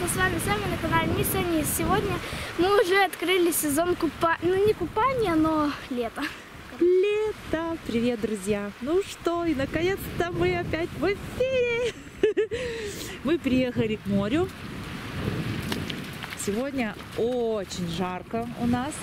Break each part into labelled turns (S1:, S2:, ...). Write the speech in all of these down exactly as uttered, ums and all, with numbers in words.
S1: ребята, с вами Сами на канале Миссани. Сегодня мы уже открыли сезон купания, ну не купания, но лето.
S2: Лето! Привет, друзья! Ну что, и наконец-то мы опять в эфире! Мы приехали к морю. Сегодня очень жарко у нас.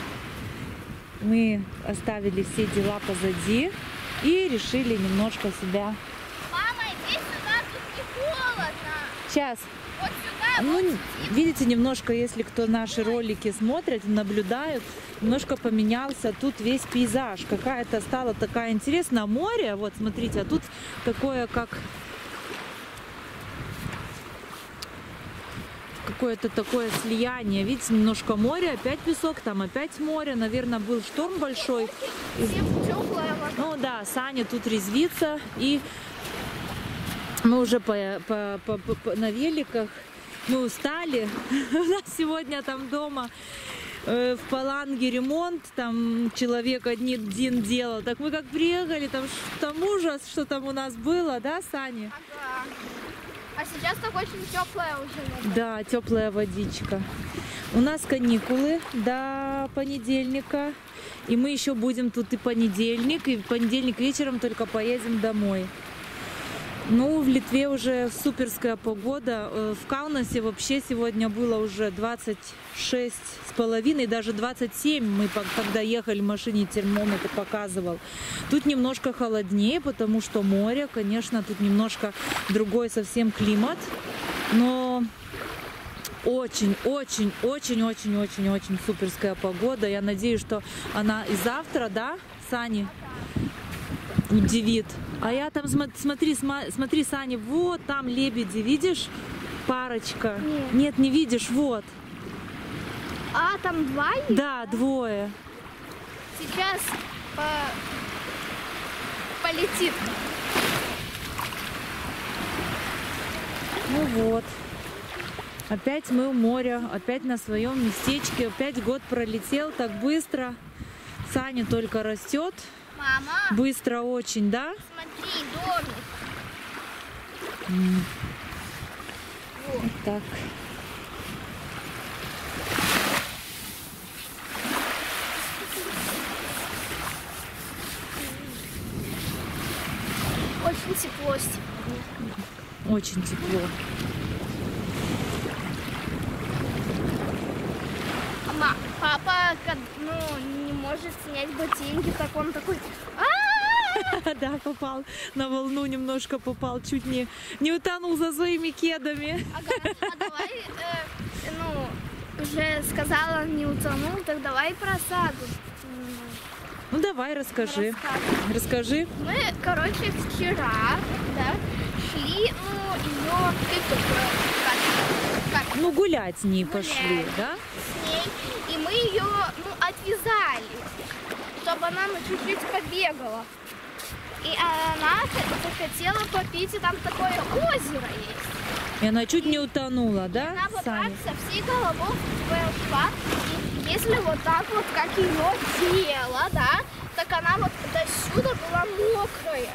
S2: Мы оставили все дела позади и решили немножко себя...
S1: Мама, иди сюда, тут не холодно.
S2: Сейчас.
S1: Вот сюда.
S2: Ну,
S1: вот
S2: видите, немножко, если кто наши ролики смотрят, наблюдают, немножко поменялся тут весь пейзаж. Какая-то стала такая интересная море. Вот, смотрите, а тут такое, как... Какое-то такое слияние. Видите, немножко море, опять песок, там опять море. Наверное, был шторм большой. Ну да, Саня тут резвится. И мы уже по, по, по, по, по, на великах. Мы устали. У нас сегодня там дома э, в Паланге ремонт. Там человек один, один делал. Так мы как приехали, там, там ужас, что там у нас было, да, Саня?
S1: Ага. А сейчас так очень теплая уже.
S2: Да, теплая водичка. У нас каникулы до понедельника. И мы еще будем тут и понедельник. И в понедельник вечером только поедем домой. Ну, в Литве уже суперская погода. В Каунасе вообще сегодня было уже двадцать шесть с половиной, даже двадцать семь. Мы когда ехали в машине, термометр показывал. Тут немножко холоднее, потому что море, конечно, тут немножко другой совсем климат. Но очень-очень-очень-очень-очень суперская погода. Я надеюсь, что она и завтра, да, Сани, удивит. А я там, смотри, смотри, Саня, вот там лебеди, видишь? Парочка.
S1: Нет,
S2: Нет, не видишь, вот.
S1: А, там два есть?
S2: Да, двое.
S1: Сейчас по... полетит.
S2: Ну вот. Опять мы у моря, опять на своем местечке. Опять год пролетел так быстро. Саня только растет.
S1: Мама.
S2: Быстро очень, да?
S1: Смотри, домик.
S2: Mm.
S1: Вот.
S2: Вот так.
S1: Очень тепло сегодня.
S2: Очень тепло.
S1: Мама, папа, ну, не может снять ботинки, так он такой...
S2: Да, попал на волну, немножко попал, чуть не, не утонул за своими кедами.
S1: Ага, а давай, э, ну, уже сказала, не утонул, так давай про саду.
S2: Ну давай, расскажи. Расскажи.
S1: Мы, короче, вчера, да, шли, ну, ее, как, как,
S2: Ну гулять с ней
S1: гулять
S2: пошли, да?
S1: С ней, и мы ее, ну, отвязали, чтобы она, ну, чуть-чуть побегала. И она захотела попить, и там такое озеро есть.
S2: И она чуть не утонула, да,
S1: Она вот
S2: Саня?
S1: так со всей головой ушла. И если вот так вот, как ее тело, да, так она вот до сюда была мокрая.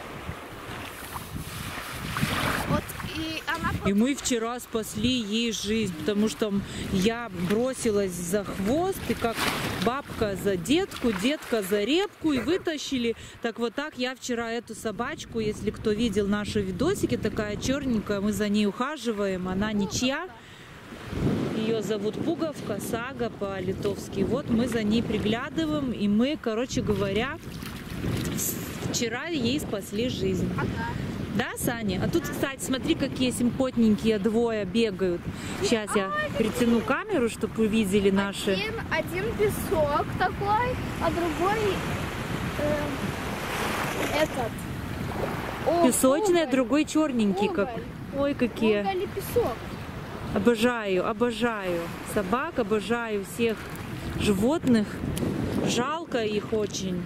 S1: Вот, и она...
S2: И мы вчера спасли ей жизнь, потому что я бросилась за хвост, и как бабка за детку, детка за репку, и вытащили. Так вот так я вчера эту собачку, если кто видел наши видосики, такая черненькая, мы за ней ухаживаем, она ничья. Ее зовут Пуговка, Сага по-литовски. Вот мы за ней приглядываем, и мы, короче говоря, вчера ей спасли жизнь. Да, Саня? А тут, кстати, смотри, какие симпотненькие двое бегают. Сейчас я притяну камеру, чтобы вы видели наши...
S1: Один, один песок такой, а другой э, этот. О,
S2: Песочный, а
S1: уголь.
S2: другой черненький. Как... Ой, какие.
S1: Уголь и песок.
S2: Обожаю, обожаю собак, обожаю всех животных. Жалко их очень.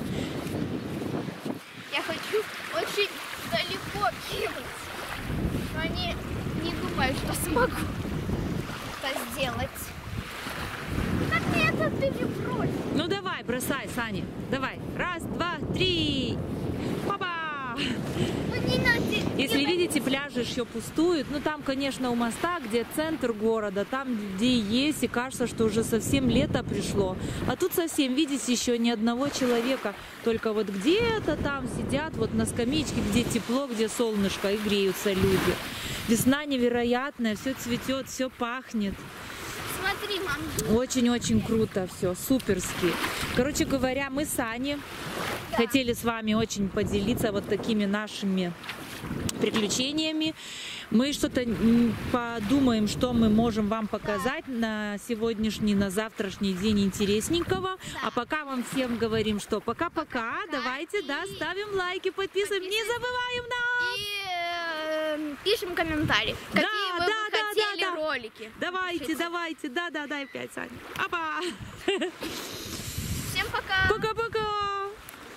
S1: Я хочу очень далеко кинуть, но не, не думаю, что смогу это сделать. Как мне это перебросить?
S2: Ну давай, бросай, Саня. Давай. Раз, два, три. Папа!
S1: Ну, не надо,
S2: Если
S1: не
S2: видите, пляжи еще пустуют. Ну, там, конечно, у моста, где центр города, там людей есть, и кажется, что уже совсем лето пришло. А тут совсем, видите, еще ни одного человека. Только вот где-то там сидят, вот на скамеечке, где тепло, где солнышко, и греются люди. Весна невероятная, все цветет, все пахнет.
S1: Смотри, мам.
S2: Очень-очень круто все, суперски. Короче говоря, мы с Аней да. хотели с вами очень поделиться вот такими нашими приключениями. Мы что-то подумаем, что мы можем вам показать да. на сегодняшний, на завтрашний день интересненького. Да. А пока вам всем говорим, что пока-пока. Давайте, и... да, ставим лайки, подписываем, подписываем. Не забываем нас! И
S1: э, пишем комментарии, какие
S2: да,
S1: вы
S2: да,
S1: бы
S2: да,
S1: хотели
S2: да, да.
S1: ролики.
S2: Давайте,
S1: Пишите.
S2: давайте, да-да-да, и опять, Саня. Апа!
S1: Всем пока!
S2: Пока-пока!